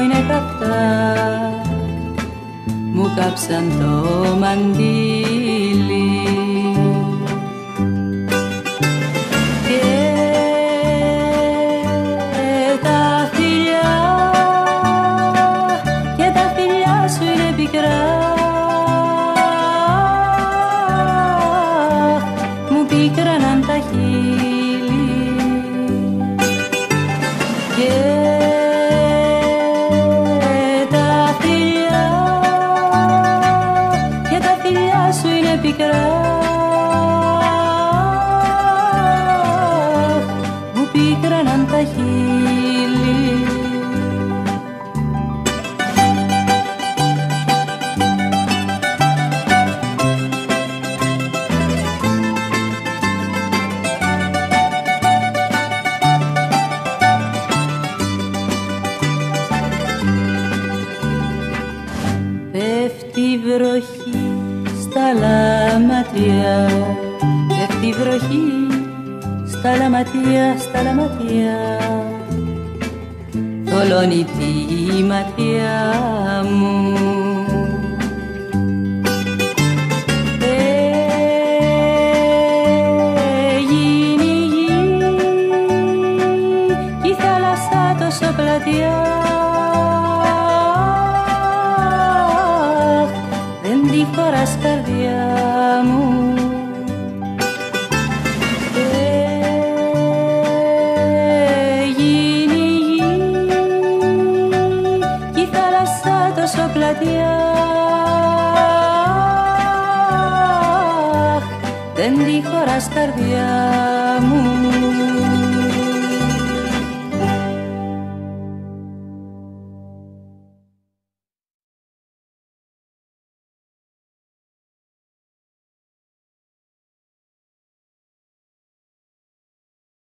είναι καυτά, μου κάψαν το μαντίλι. Πίκραναν τα χείλη και τα φιλιά σου είναι πικρά, μου πίκραναν τα χείλη. Πέφτει η βροχή στα λαματιά, πέφτει η βροχή στα λαματιά, στα λαματιά, θολώνει τη ματιά μου. Έγινε η γη κι η θάλασσα τόσο πλατιά, τη χωράς καρδιά μου. Έγινε η γη κι η θάλασσα τόσο πλατιά, δεν τη χωράς καρδιά μου.